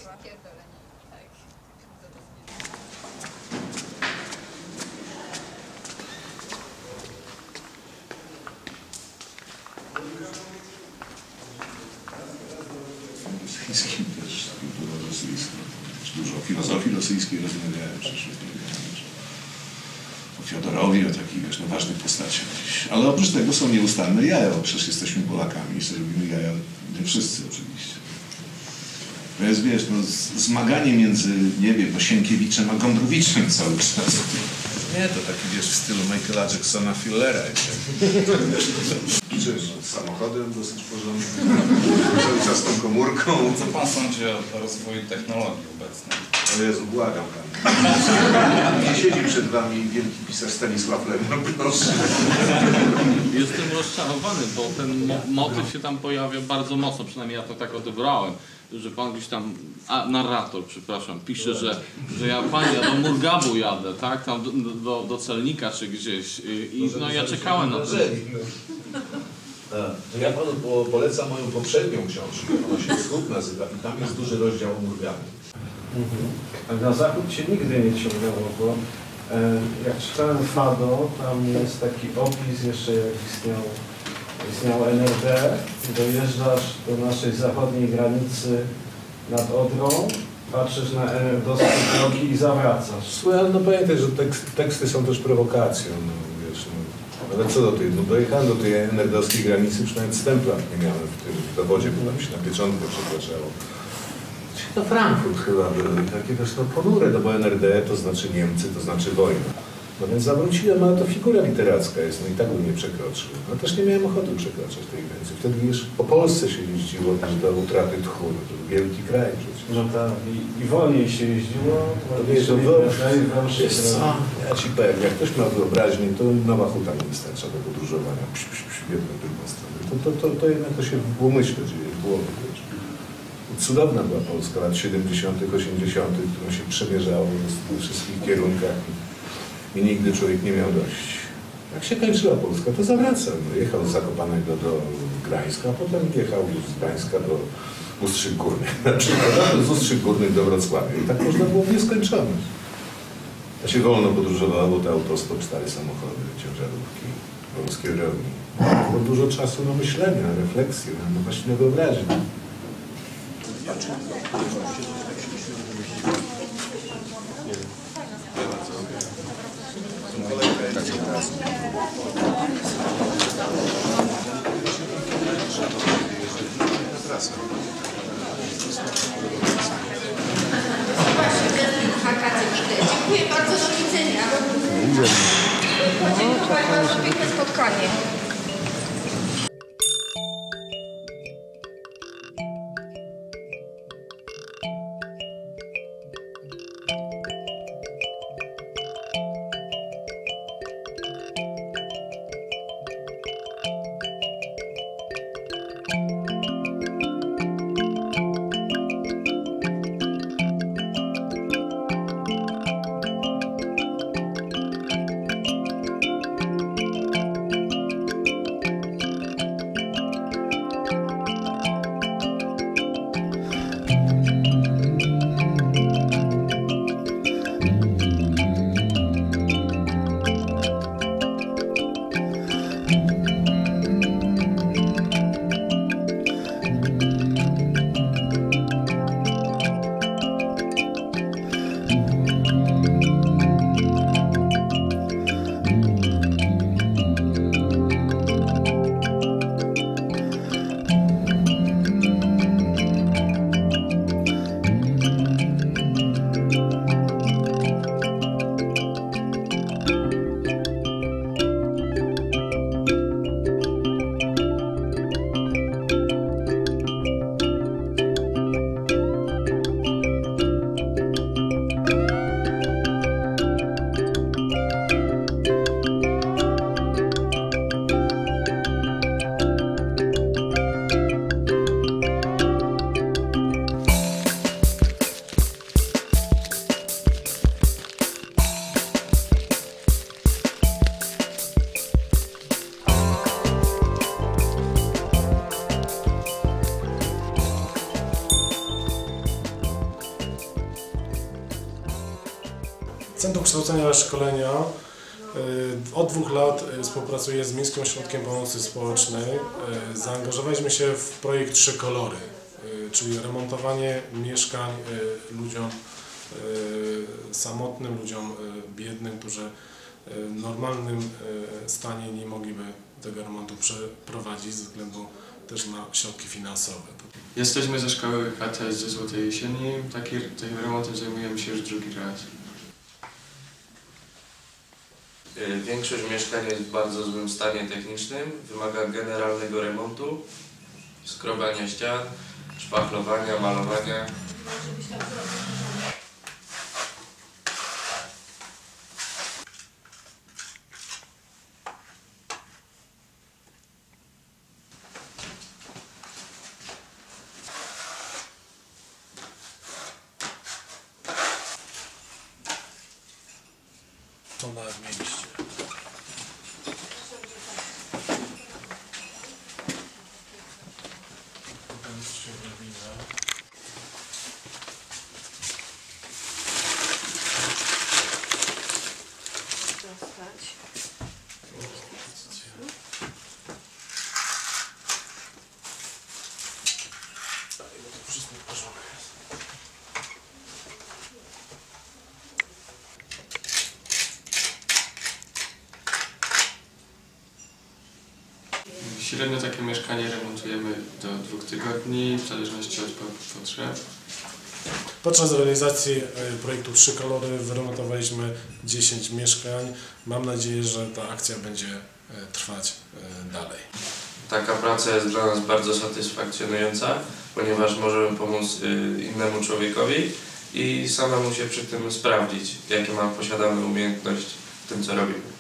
Rosyjskim też, kultura rosyjska. Dużo o filozofii rosyjskiej rozmawiałem przecież. O Fiodorowie, o takich, wiesz, ważnych postaciach gdzieś. Ale oprócz tego są nieustanne jaja, bo przecież jesteśmy Polakami i sobie robimy jaja, nie wszyscy oczywiście. To jest, wiesz, no, zmaganie między, nie wiem, no, Sienkiewiczem a Gądrowiczem cały czas. Nie, to taki, wiesz, w stylu Michaela Jacksona, Fillera. Czyż, samochodem dosyć porządnym, cały czas tą komórką. Co pan sądzi o rozwoju technologii obecnej? O Jezu, błagam pan. Nie siedzi przed wami wielki pisarz Stanisław Lem, no proszę. Jestem rozczarowany, bo ten motyw się tam pojawia bardzo mocno, przynajmniej ja to tak odebrałem, że pan gdzieś tam, narrator, przepraszam, pisze, że ja do Murgabu jadę, tak, tam do Celnika czy gdzieś i no ja czekałem na to. To ja panu polecam moją poprzednią książkę, ona się Wschód nazywa i tam jest duży rozdział o Murgabie. Ale na zachód się nigdy nie ciągnęło, bo jak czytałem Fado, tam jest taki opis jeszcze jak istniał NRD, dojeżdżasz do naszej zachodniej granicy nad Odrą, patrzysz na NRD-owskie drogi i zawracasz. Słuchaj, no pamiętaj, że teksty są też prowokacją, no wiesz, no. Ale co do tej, no dojechałem do tej NRD-owskiej granicy, przynajmniej stempla nie miałem w tym dowodzie, bo tam się na pieczątkę przepraszało. To Frankfurt chyba był, takie też no ponure, no bo NRD to znaczy Niemcy, to znaczy wojna. No więc zawróciłem, ale to figura literacka jest, no i tak bym nie przekroczył. No też nie miałem ochoty przekraczać tej granicy. Wtedy już po Polsce się jeździło też do utraty tchu, no to wielki kraj przecież. No tak, i wolniej się jeździło, ja ci powiem, jak ktoś ma wyobraźnię, to Nowa Huta nie wystarcza do podróżowania w jedną drugą stronę. To jednak to się w umyśle dzieje, w głowie. Cudowna była Polska lat 70., 80., którą się przemierzało we wszystkich kierunkach i nigdy człowiek nie miał dość. Jak się kończyła Polska, to zawracał. No, jechał z Zakopanego do Gdańska, a potem jechał już z Gdańska do Ustrzyk Górnych. Na przykład z Ustrzyk Górnych do Wrocławia. I tak można było w nieskończoność. A się wolno podróżowało, bo te autostop, stare samochody, ciężarówki, wąskie drogi. Było dużo czasu na myślenie, na refleksję, na właśnie wyobraźnię. Dziękuję bardzo, do widzenia. Podziękować bardzo piękne spotkanie. Centrum Kształcenia i Szkolenia od 2 lat współpracuje z Miejskim Ośrodkiem Pomocy Społecznej. Zaangażowaliśmy się w projekt 3 kolory, czyli remontowanie mieszkań ludziom samotnym, ludziom biednym, którzy w normalnym stanie nie mogliby tego remontu przeprowadzić ze względu też na środki finansowe. Jesteśmy ze szkoły HTS ze Złotej Jesieni. Takim remontem zajmujemy się już drugi raz. Większość mieszkań jest w bardzo złym stanie technicznym, wymaga generalnego remontu, skrobania ścian, szpachlowania, malowania. To nawet mieliście. Wszystko w porządku jest. Średnio takie mieszkanie remontujemy do 2 tygodni, w zależności od potrzeb. Podczas realizacji projektu 3 kolory wyremontowaliśmy 10 mieszkań. Mam nadzieję, że ta akcja będzie trwać dalej. Taka praca jest dla nas bardzo satysfakcjonująca, ponieważ możemy pomóc innemu człowiekowi i samemu się przy tym sprawdzić, jakie posiadamy umiejętności w tym, co robimy.